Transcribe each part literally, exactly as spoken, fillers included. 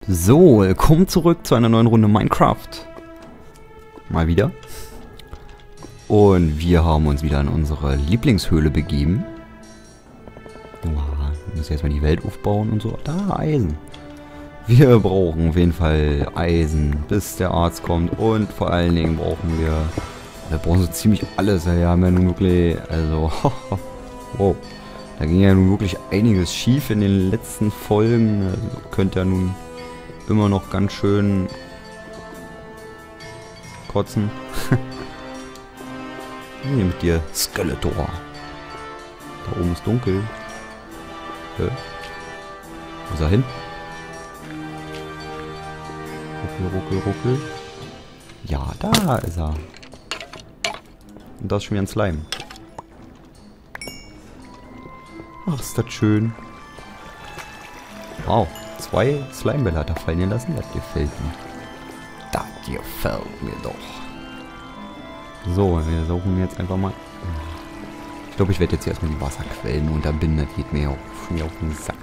So, willkommen zurück zu einer neuen Runde Minecraft. Mal wieder. Und wir haben uns wieder in unsere Lieblingshöhle begeben. Wow, ich muss erstmal die Welt aufbauen und so. Da, Eisen. Wir brauchen auf jeden Fall Eisen, bis der Arzt kommt. Und vor allen Dingen brauchen wir... Wir brauchen so ziemlich alles. Wir haben ja nun wirklich... Also... Wow. Da ging ja nun wirklich einiges schief in den letzten Folgen. Also könnt ihr nun... immer noch ganz schön kotzen. Hier mit dir, Skeletor. Da oben ist dunkel. Hä? Wo ist er hin? Ruckel, ruckel, ruckel. Ja, da ist er. Und das ist schon wieder ein Slime. Ach, ist das schön. Wow. Zwei Slimebälle hat er fallen lassen. Das gefällt mir. Das gefällt mir doch. So, wir suchen jetzt einfach mal. Ich glaube, ich werde jetzt erstmal die Wasserquellen unterbinden. Das geht mir auch schon auf den Sack.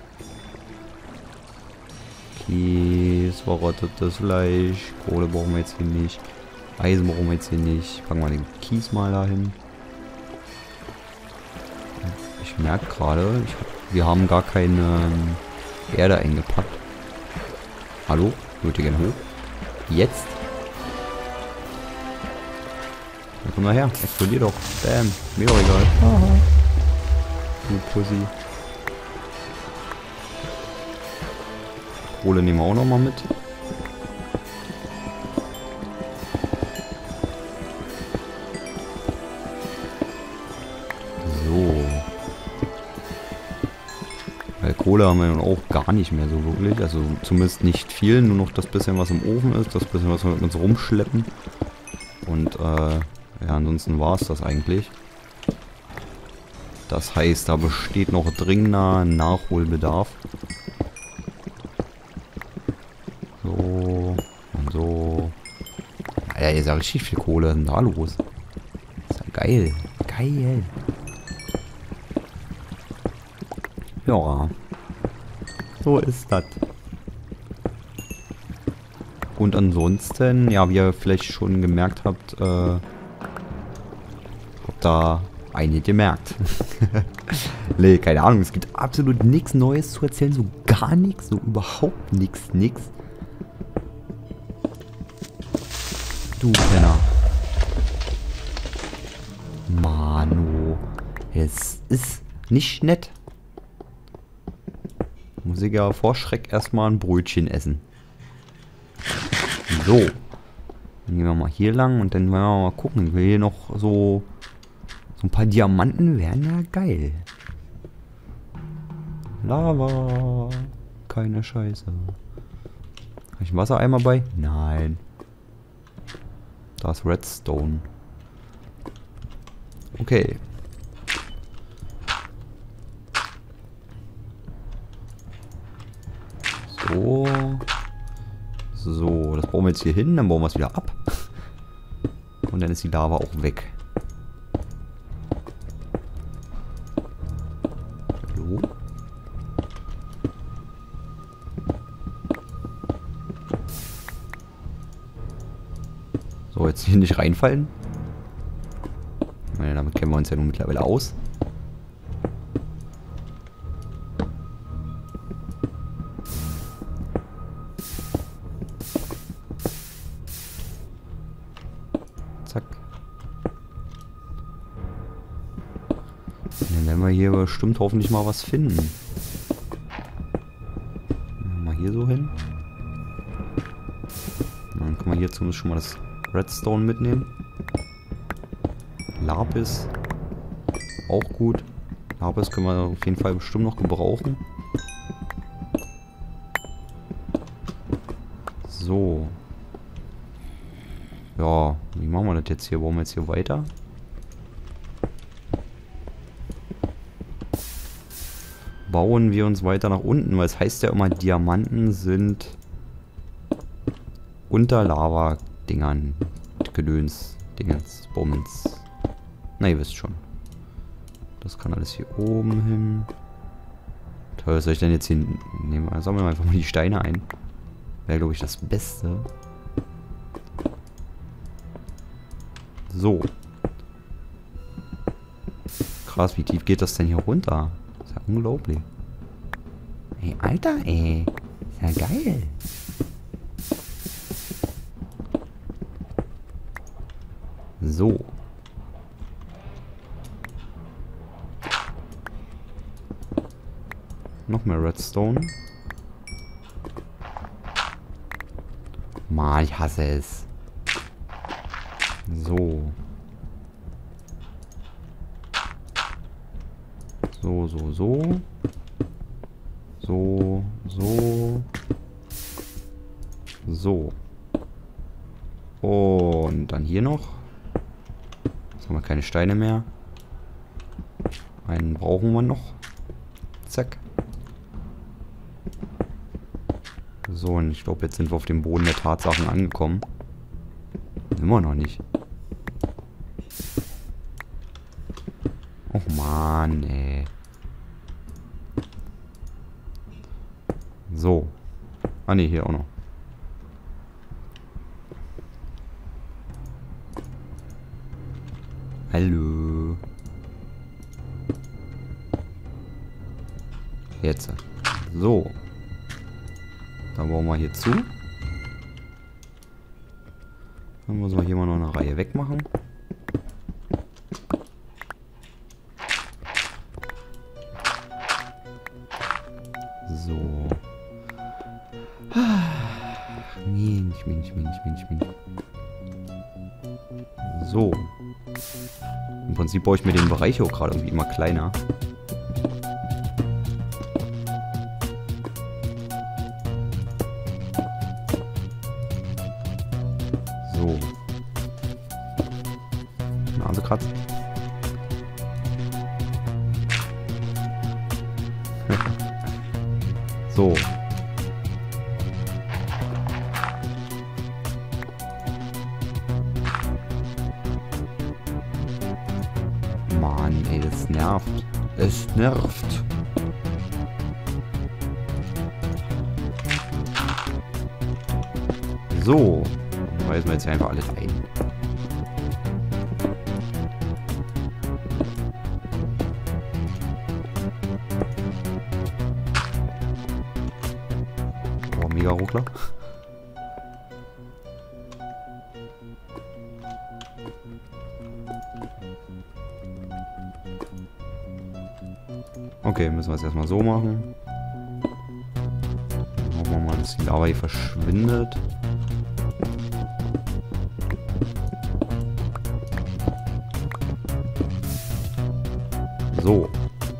Kies, verrottetes Fleisch. Kohle brauchen wir jetzt hier nicht. Eisen brauchen wir jetzt hier nicht. Packen wir den Kies mal dahin. Ich merke gerade, wir haben gar keine... Erde eingepackt. Hallo? Würde gerne hoch. Jetzt? Dann komm mal her. Explodier doch. Bam. Mir doch egal. Aha. Du Pussy. Kohle nehmen wir auch noch mal mit. Kohle haben wir nun auch gar nicht mehr so wirklich. Also zumindest nicht viel. Nur noch das bisschen, was im Ofen ist. Das bisschen, was wir mit uns rumschleppen. Und äh, ja, ansonsten war es das eigentlich. Das heißt, da besteht noch dringender Nachholbedarf. So und so. Alter, hier ist ja richtig viel Kohle. Was ist denn da los? Das ist ja geil. Geil. Ja. So ist das. Und ansonsten, ja, wie ihr vielleicht schon gemerkt habt, äh, habt da einige gemerkt. Nee, keine Ahnung, es gibt absolut nichts Neues zu erzählen, so gar nichts, so überhaupt nichts, nix. Du Penner. Mano. Es ist nicht nett. Muss ich ja vor Schreck erstmal ein Brötchen essen. So. Dann gehen wir mal hier lang und dann werden wir mal gucken. Ich will hier noch so... So ein paar Diamanten wären ja geil. Lava. Keine Scheiße. Habe ich einen Wassereimer bei? Nein. Da ist Redstone. Okay. So. So, das bauen wir jetzt hier hin, dann bauen wir es wieder ab. Und dann ist die Lava auch weg. Hallo? So, jetzt hier nicht reinfallen. Ich meine, damit kennen wir uns ja nun mittlerweile aus. Zack. Dann werden wir hier bestimmt hoffentlich mal was finden. Mal hier so hin. Dann können wir hier zumindest schon mal das Redstone mitnehmen. Lapis. Auch gut. Lapis können wir auf jeden Fall bestimmt noch gebrauchen. So. Ja, wie machen wir das jetzt hier? Bauen wir jetzt hier weiter? Bauen wir uns weiter nach unten, weil es heißt ja immer, Diamanten sind unter Lava-Dingern. Gedöns, Dingens, Bummens. Na, ihr wisst schon. Das kann alles hier oben hin. Was soll ich denn jetzt hier nehmen? Sammeln wir einfach mal die Steine ein. Wäre, glaube ich, das Beste. So. Krass, wie tief geht das denn hier runter? Ist ja unglaublich. Ey, Alter, ey. Ist ja geil. So. Noch mehr Redstone. Mann, ich hasse es. So. So, so, so. So, so. So. Und dann hier noch. Jetzt haben wir keine Steine mehr. Einen brauchen wir noch. Zack. So, und ich glaube, jetzt sind wir auf dem Boden der Tatsachen angekommen. Immer noch nicht. Och Mann, ey. So. Ah ne, hier auch noch. Hallo. Jetzt. So. Dann bauen wir hier zu. Dann müssen wir hier mal noch eine Reihe wegmachen. So. Mensch, Mensch, Mensch, Mensch, Mensch. So. Im Prinzip baue ich mir den Bereich auch gerade irgendwie immer kleiner. So. Nase kratzen. So. Mann, ey, das nervt. Es nervt. So. Dann weisen wir jetzt einfach alles ein. Oh, mega Ruckler. Okay, müssen wir es erstmal so machen. Hoffen wir mal, dass die Lava hier verschwindet. So.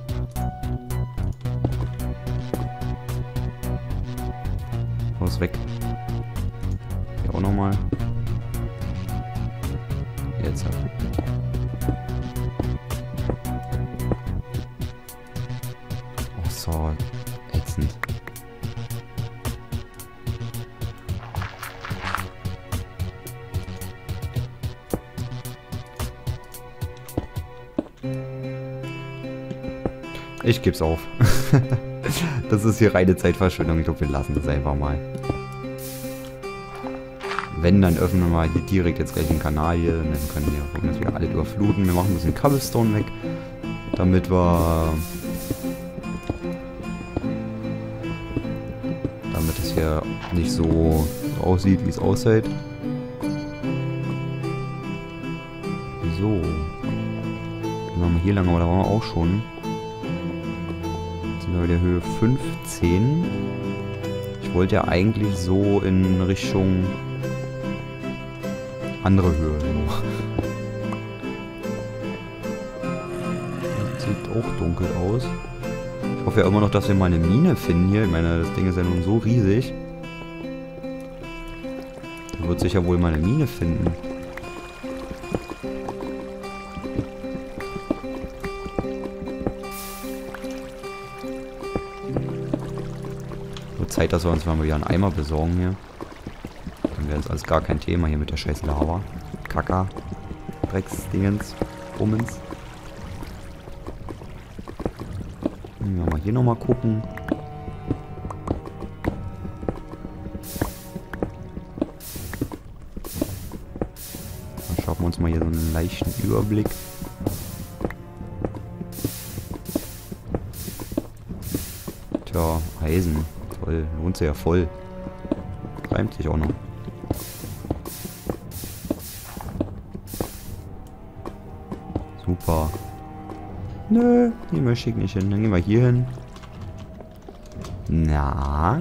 Los weg. Hier auch nochmal. Jetzt halt. Oh, so ätzend. Ich geb's auf. Das ist hier reine Zeitverschwendung. Ich glaube, wir lassen das einfach mal. Wenn, dann öffnen wir hier direkt jetzt gleich den Kanal hier. Und dann können wir gucken, dass wir alle überfluten. Wir machen ein bisschen Cobblestone weg. Damit wir... Damit es hier nicht so, so aussieht, wie es aussieht. So. Dann machen wir hier lang, aber da waren wir auch schon. Jetzt sind wir bei der Höhe fünfzehn. Ich wollte ja eigentlich so in Richtung andere Höhe. Das sieht auch dunkel aus. Ich hoffe ja immer noch, dass wir mal eine Mine finden hier. Ich meine, das Ding ist ja nun so riesig. Da wird sich ja wohl mal eine Mine finden. Wird Zeit, dass wir uns mal wieder einen Eimer besorgen hier. Dann wäre das alles gar kein Thema hier mit der scheiß Lava. Kaka. Drecksdingens. Bummens. Hm, mal hier nochmal gucken. uns mal hier so einen leichten Überblick. Tja, Eisen. Toll, lohnt sich ja voll. Reimt sich auch noch. Super. Nö, hier möchte ich nicht hin. Dann gehen wir hier hin. Na?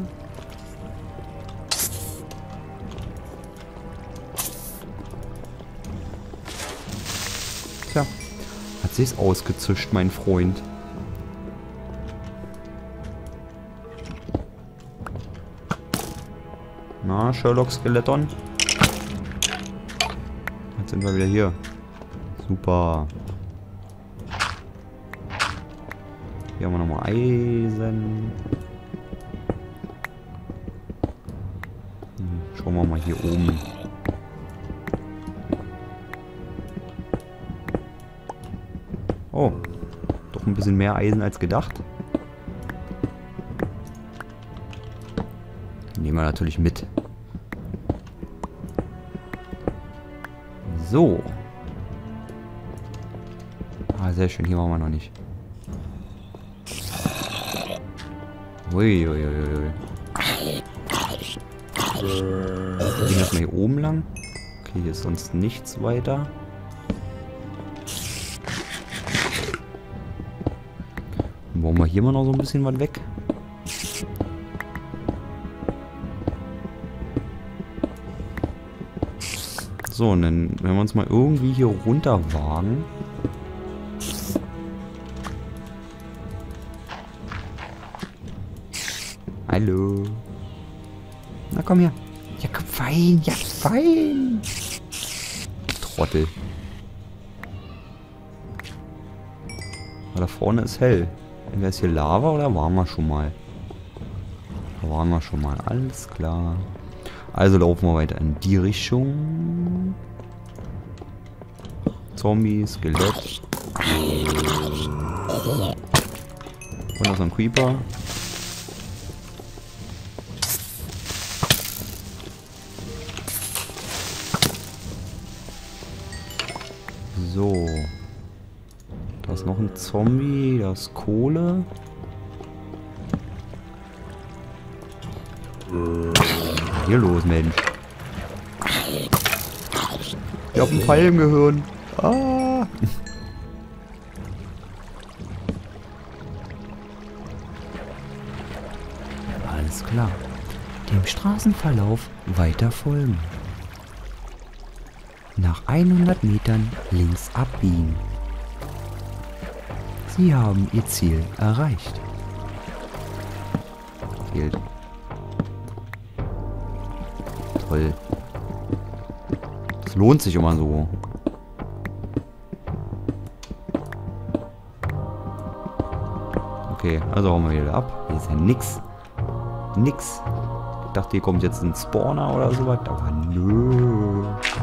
Tja, hat sich's ausgezischt, mein Freund. Na, Sherlock Skeleton. Jetzt sind wir wieder hier. Super. Hier haben wir nochmal Eisen. Hm, schauen wir mal hier oben. Oh, doch ein bisschen mehr Eisen als gedacht. Nehmen wir natürlich mit. So. Ah, sehr schön. Hier waren wir noch nicht. Uiuiuiui. Wir gehen erstmal hier oben lang. Okay, hier ist sonst nichts weiter. Dann bauen wir hier mal noch so ein bisschen was weg. So, und dann, wenn wir uns mal irgendwie hier runter wagen. Hallo. Na komm her. Ja, komm, fein, ja, fein. Trottel. Aber da vorne ist hell. Entweder ist hier Lava oder waren wir schon mal? Da waren wir schon mal, alles klar. Also laufen wir weiter in die Richtung. Zombie, Skelett. Und noch so ein Creeper. So. Da ist noch ein Zombie, da ist Kohle. Hier los, Mensch. Ich hab ein Pfeil im Gehirn. Ah. Alles klar. Dem Straßenverlauf weiter folgen. Nach hundert Metern links abbiegen. Sie haben Ihr Ziel erreicht. Fehlt. Toll. Das lohnt sich immer so. Okay, also hauen wir wieder ab. Hier ist ja nix. Nix. Ich dachte, hier kommt jetzt ein Spawner oder sowas, aber nö.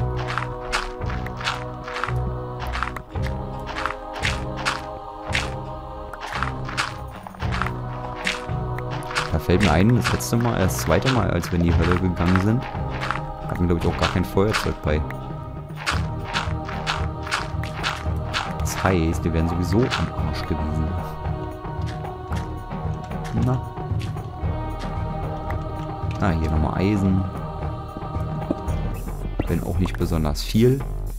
Da fällt mir ein, das letzte Mal, das zweite Mal, als wir in die Hölle gegangen sind, hatten wir, glaube ich, auch gar kein Feuerzeug bei. Das heißt, wir wären sowieso am Arsch gewesen. Na. Ah, hier nochmal Eisen. Wenn auch nicht besonders viel.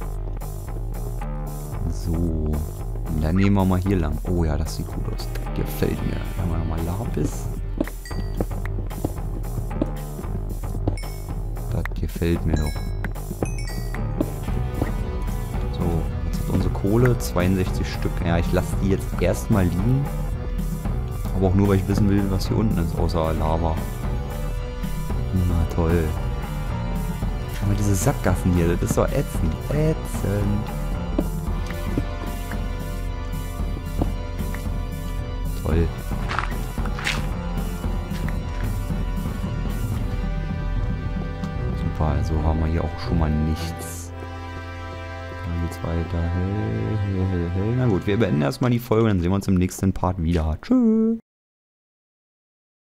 So. Und dann nehmen wir mal hier lang. Oh ja, das sieht gut aus. Das gefällt mir. Dann haben wir nochmal Lapis. Das gefällt mir doch. So, jetzt hat unsere Kohle zweiundsechzig Stück. Ja, ich lasse die jetzt erstmal liegen. Aber auch nur, weil ich wissen will, was hier unten ist, außer Lava. Na toll. Aber diese Sackgassen hier, das ist doch ätzend. Ätzend. Toll. Super, also haben wir hier auch schon mal nichts. Dann geht's weiter. Hell, hell, hell, hell. Na gut, wir beenden erstmal die Folge, dann sehen wir uns im nächsten Part wieder. Tschüss.